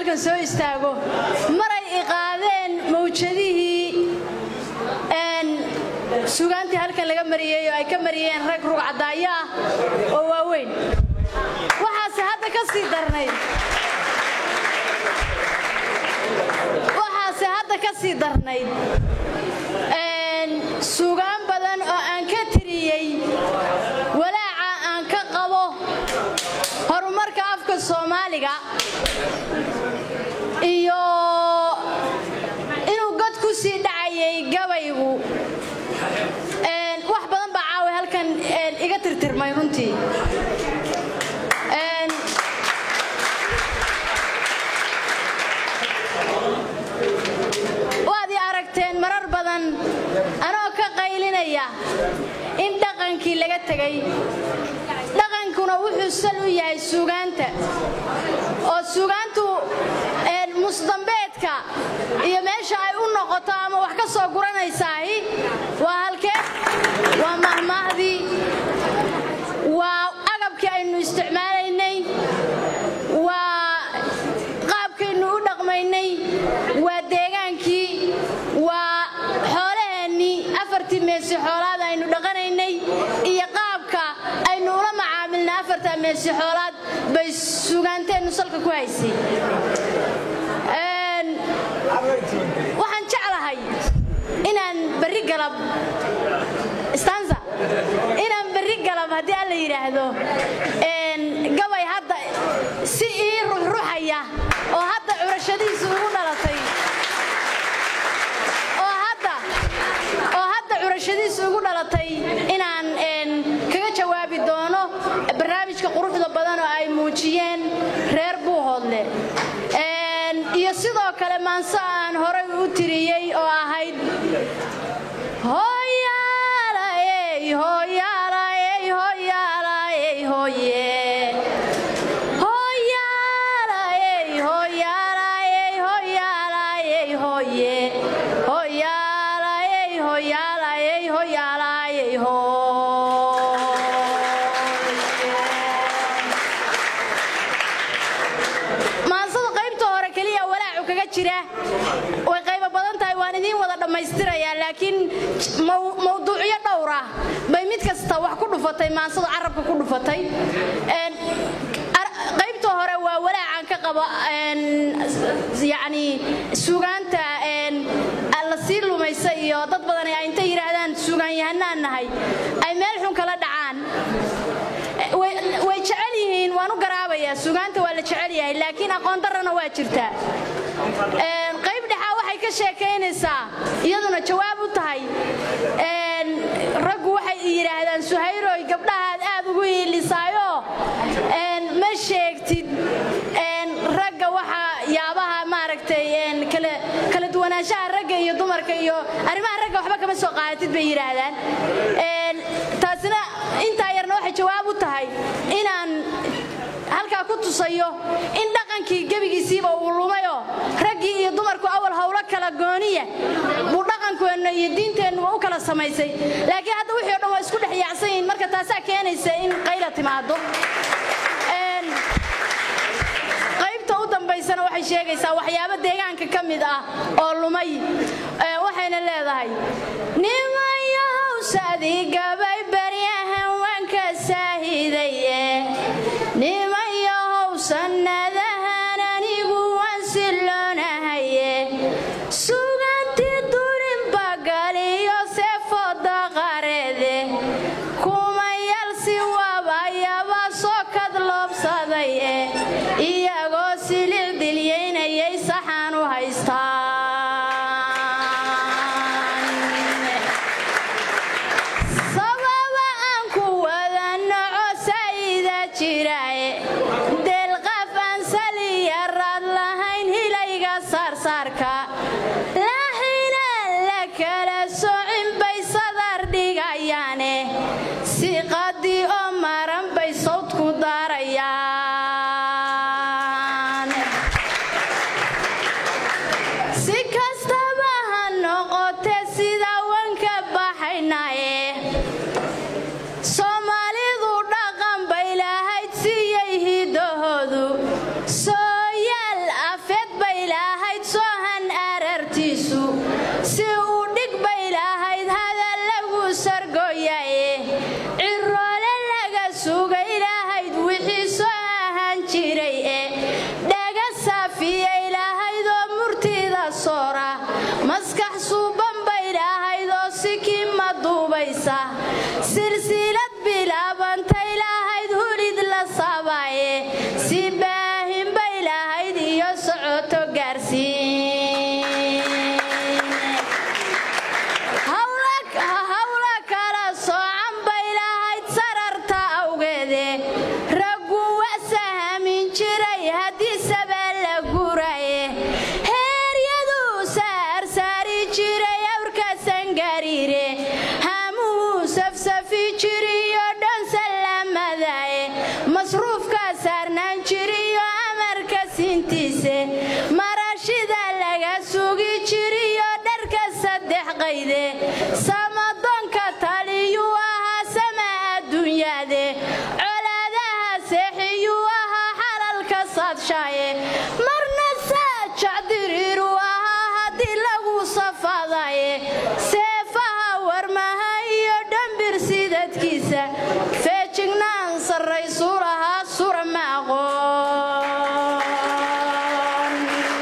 halkan soo istaago maray iqaadeen mawjadihii suugaantii halkan laga mariyay oo ay ka mariyeen rag rug cadaaya oo waaweyn waxaase hadda ka sii darnayd suugaan badan oo aan ka tiriyay walaaca aan ka qabo horumarka afka Soomaaliga iyo inuu god ku sii dhacayay gabaygu wax badan baa caawa halkan iga tirtirmay runtii waad aragteen marar badan anoo ka qaylinaya in dhaqankii laga tagay dhaqankuna wuxuu sal u yahay suugaanta oo suugaantu musdambeedka iyo meesha ay u noqoto ama wax ka soo guranaysaa waa halkee waa mahmahdii waa agabkii aynu isticmaalaynay waa qaabkaynu u dhaqmaynay waa deegaankii waa xoolaheennii afartii meesi xoolaad aynu dhaqanaynay iyo qaabka aynu ula macaamilnay afartaa meesi xoolaad bay suugaanteennu salka ku haysay waxaan jeclahay inaan berri galab stanza inaan berri galab haddii alla yidhaahdo gabay hadda si ii ruxruxaya oo hadda curashadiisu ugu dhalatay inaan kaga jawaabi doono barnaamijka quruxda badan oo ay muujiyeen reer Buuhoodle iyo sidoo kale maanso aan horay u tiriyay oo ahayd hooyaalay hooyaalay hooyaalay hooye hooyaalay hooyaalay hooyaalay hooye hooyaalay hooyaalay hooyaalay maansada qaybta hore kaliya walaacu kaga jira way qayb badan tahay waan idin wada dhameystirayaa laakiin mawduucyo dhowr ah bay mid kasta wax ku dhufatay maansada carabka ku dhufatay qaybta hore waa walaacan ka qabo yani suugaanta la sii lumaysa iyo dad badan ay inta yiraahdaan suugaan yahanaan nahay ay meel xun kala dhacaan way jecel yihiin waan u garaabayaa suugaanta waa la jecel yahay laakiin aqoon darrana waa jirtaa qayb dhaxa waxay ka sheekaynaysaa iyaduna jawaab u tahay raggu waxay yiraahdaan Suhayroy gabdhahaad aad ugu yeelisaayo ma sheegtid ragga waxa yaabaha maaragtay kala duwanaanshaha ragga iyo dumarka iyo arrimaha ragga waxba kama soo qaadatid bay yiraahdaan taasina inta yarna waxay jawaab u tahay inaan halka ku tusayo in dhaqankii gabigiisiiba uu lumayo raggii iyo dumarku awal hawlo kala gooniya buu dhaqankeena iyo diinteenu u kala samaysay laakiin hadda wixii oo dhan waa isku dhaxyaacsan yihiin marka taas ay keenaysa in qayla timaado qaybta u dambeysana waxay sheegaysaa waxyaabo deegaanka ka mid ah oo lumay waxayna leedahay nimayow saadi gabay baryahan waan ka saahiday nimayow sanadahan anigu waan siloonahay suugaantii durin bagaliyo seefooda qareede kumayal si wabayaba soo kadloobsaday iyagoo silil dilyeynayay saxaan u haystaan sababa aan ku wada naco sayida jirae delqaf aan saliyaraad lahayn hilayga saarsaarka laxina la kala socin bay sadar dhigayaane si qadi oo maran bay sawdku daarayaan si kastaba ha noqotee sida wanka baxaynaye Soomaalidu dhaqan bay lahayd siyay qaadshaye marna saajacdiriiru ahaa haddii lagu safadaye seefaha warmaha iyo dhambir sidadkiisa feejignaan sarraysu lahaa sura ma aqoon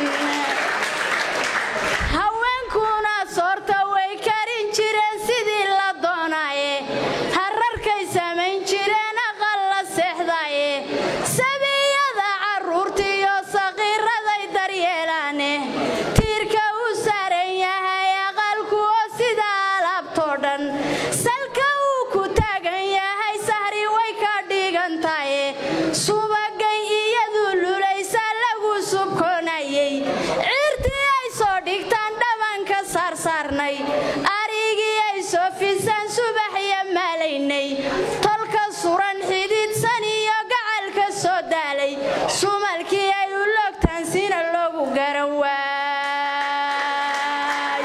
haweenkuna soorta way karin jireen sidii la doonaye hararkay samayn jireen aqal la seexdaye sabiyada carruurtiiyo saqiiraday daryeelaane tiirka u saaran yahay aqalku oo sida alaabtoo dhan salka uu ku taagan yahay sahri way ka dhigantaye subagay iyadu lulaysa lagu subkoonayey ciirtii ay soo dhigtaan dhabanka saarsaarnay arigii ay soo fisaan subaxya maalaynay tolka suran xididsan iyo gacalka soo daalay sumalkii ay u loogtaan sina loogu garan waay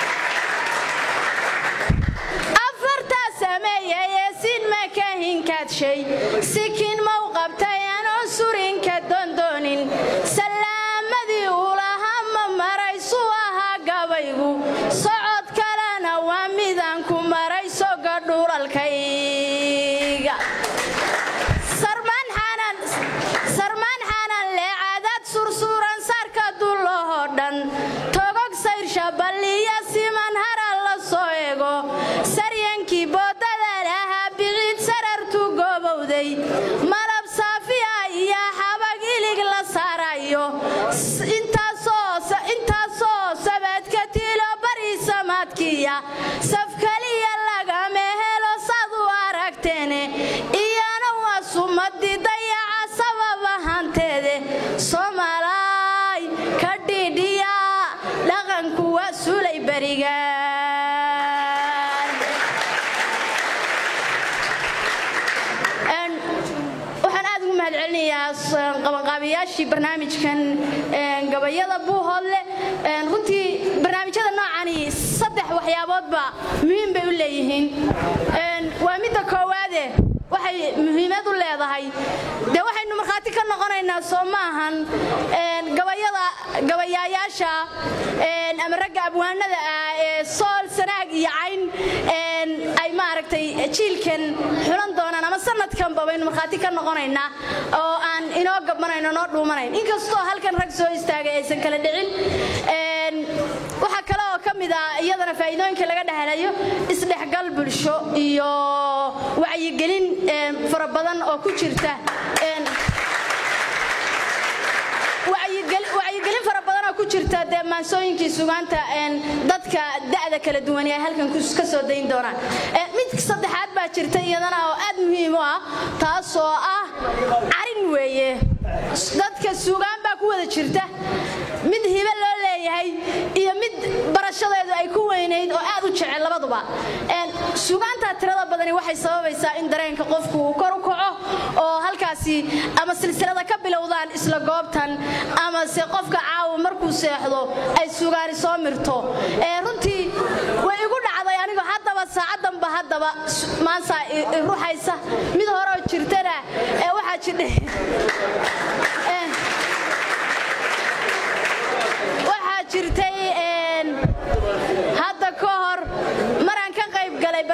afartaa sameeyay sin makahinkaadshay sikin mau qabtay anoo surinka dondoonin salaamadii ulahaa ma maraysu ahaa gabaygu socod kalena waa midaan ku maray soga dhulalkayga sarmaan xanan leecadaad sursuuran saarka dullahoo dhan togog sayrsha balliya siman hara la soo ego saryankii boodada lahaa biciid sarartu goobowday malab saafiya iyo xabag ilig la saarayo intaasoo sabaadka tiilo bari samaadkiya saf kaliya lagama helo saad u aragteene iyana waa sumadii dayaca sabab ahaanteede soomaalay ka dhiidhiya dhaqanku waa sulay berigaan waxaan aad ugu mahadcelinayaa qabanqaabiyaashii barnaamijkan gabayada buuhoodle runtii barnaamijyada noocani saddex waxyaaboodba muhiim bay u leeyihiin waa midda koowaade waxay muhiimad u leedahay dee waxaynu markhaati ka noqonaynaa soo maahan gabayaayaasha ama ragga abwaanada ah ee sool sanaag iyo cayn ay maaragtay jiilkan xulan doonaan ama sanadkanba baynu markhaati ka noqonaynaa oo aan inoo gabmanayno noo dhuumanayn inkastoo halkan rag soo istaagay aysan kala dhicin waxaa kale oo ka mid ah iyadana faa'iidooyinka laga dhahalayo isdhexgal bulsho iyo wacyigelin fara badan oo ku jirta wacyigelin fara badan oo ku jirta dee maansooyinkii sugaanta dadka da'da kala duwan ee halkan ka soo dayn doonaan mid saddexaad baa jirta iyadana oo aad muhiim u ah taasoo ah carin weeye dadka sugaan baa ku wada jirta mid hibe loo leeyahay iyo mid barashadeedu ay ku weynayd oo aad u jecel labaduba sugaanta tirada badani waxay sababaysaa in dareenka qofku uu kor u kaco oo halkaasi ama silsilada ka bilowdaan isla goobtan ama se qofka caawa markuu seexdo ay sugaani soo mirto runtii way igu dhacday anigu haddaba saacadanba haddaba maanta ruuxaysa mid hore oo jirtana waxaa jidhay waxaa jirtay hadda ka hor maraan ka qayb galay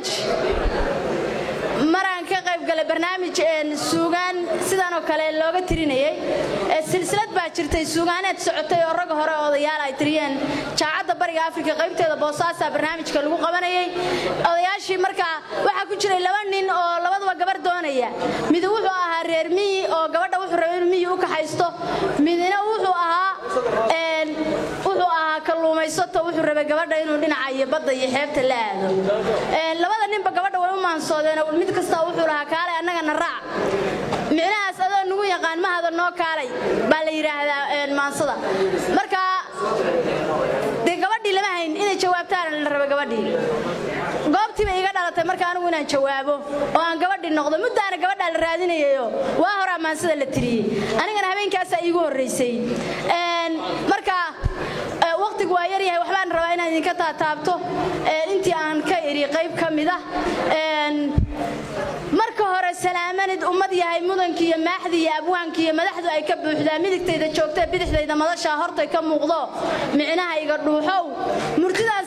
barnaamij suugaan sidan oo kale looga tirinayay silsilad baa jirtay suugaaneed socotay oo rag hore odayaal ay tiriyeen jaacadda bariga afrika qaybteeda boosaasaa barnaamijka lagu qabanayay odayaashii markaa waxaa ku jiray laba nin oo labaduba gabar doonaya mid wuxuu ahaa reer miyi oo gabadha wuxuu rabay inuu miyi u kaxaysto midna wuxuu ahaa kalluumaysato wuxuu rabay gabadha inuu dhinaca iyo badda iyo xeebta la aado labada ninba gabadha way u maansoodeen mid kasta wuxuu lahaa kaalay annagana raac micnahaas adoo nugu yaqaan ma hada noo kaalay baa la yidhaahdaa maansada marka dee gabadhii lama hayn inay jawaabtaan la raba gabadhii goobtii bay iga dhalatay marka anigu inaan jawaabo oo aan gabadhii noqdo muddaana gabadhaa la raadinayayo waa horaa maansada la tiriyey anigana habeenkaasaa iigu horraysay marka waqtigu waa yar yahay waxbaan rabaa inaan idinka taataabto intii aan ka iri qayb ka mid ah marka hore salaamanid ummad yahay mudankiiyo maaxdiiyo abwaankiiyo madaxdu ay ka buuxdaan midigtayda joogtay bidixdayda madasha hortay ka muuqdo micnaha iga dhuuxow murtidaan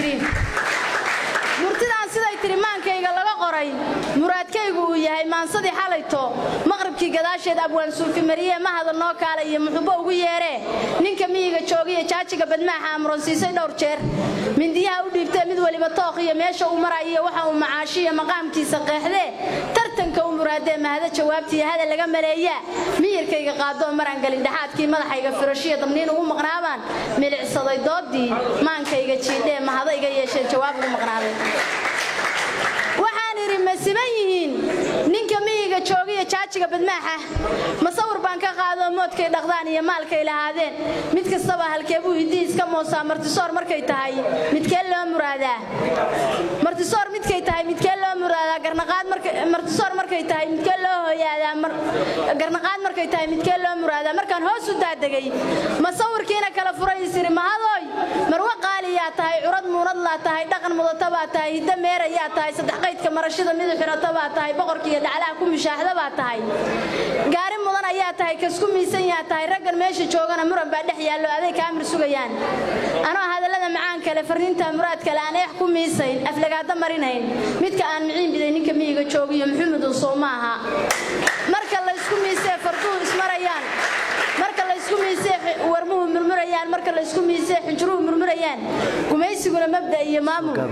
siday tiri maankayga laga qoray muraadkaygu uu yahay maansadii xalayto maqribkii gadaasheed abwaan suufi mariye ma hadal noo kaale iyo muxubo ugu yeeree ninka miyiga joogiyo jaajiga badmaaxa amronsiisay dhowr jeer mindiyaha u dhiibtay mid waliba tooq iyo meesha uu marayo waxa uu macaashiyo maqaamkiisa qeexdee tartanka u muraadee mahada jawaabtii hada laga maleeyaa miyirkayga qaadoo maraan galin dhaxaadkii madaxayga firashiya dabniin ugu maqnaabaan milicsaday doodii maankayga jiidhee mahada iga yeeshee jawaab ugu maqnaaday waxaan iri ma siban yihiin ninka miyiga joogiyo jaajiga badmaaxa masawir baan ka qaado moodkay dhaqdaan iyo maalkay lahaadeen mid kastaba halkeebuu hidii iska moosaa martisoor markay tahay midkee loo muraadaa martisoor midkay tahay midkee loo muraadaa garnaqaad martisoor markay tahay midkee loo hooyaadaa garnaqaad markay tahay midkee loo muraadaa markaan hoos u daadegay masawirkiina kala furay isiri mahadooy marwa qaaliyaa tahay curad muunad laa tahay dhaqan mudata baa tahay hidda meerayaa tahay saddex qaydka marashada miduu xirata baa tahay boqorkiiyo dhaclaha ku mushaaxda baa tahay gaari mudan ayaa tahay kasku miisan yaa tahay raggan meesha joogana muran baa dhex yaallo aday kaamir sugayaan anoo hadallada macaan kale farriinta muraad kale aan eex ku miisayn aflagaada marinayn midka aan miciin biday ninka miyiga joogiyo maxamedun soo maaha marka la isku miisee farduhu ismarayaan marka la isku miisee warmuhu murmurayaan marka la isku miisee xinjuruhu murmurayaan gumaysiguna mabda iyo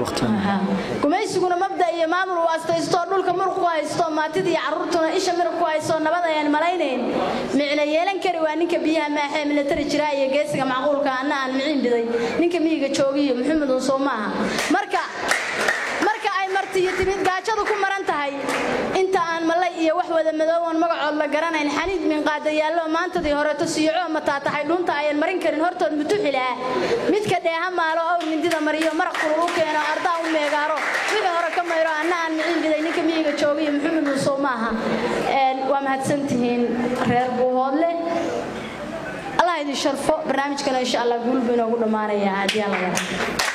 maamul uu astaysto dhulka muruq ku haysto maatida iyo carruurtuna isha miraq ku haysto nabad ayaan malaynayn micna yeelan kari waa ninka biyaha maaxee military jira iyo geesiga macquulka anna aan miciin biday ninka miyiga joogiyo maxamedun soo maaha marka ay martiyo timid gaajadu ku maran tahay inta aan malay iyo wax wada madoowan magacood la garanayn xaniid min qaada yaallo maantadii horeeto siico mataataxay dhunta ayaan marin karin hortood mutuxilaa midka dheeha maalo awr mindida mariyo maraq kulul u keeno ardaa u meegaaro wixii hore ka mayro anna aan miciin biday ninka miyiga joogiyo maxamedun soo maaha waa mahadsantihiin reer buuhoodle allah idin sharfo barnaamijkana insha allah guul buu inoogu dhammaanayaa haddii alla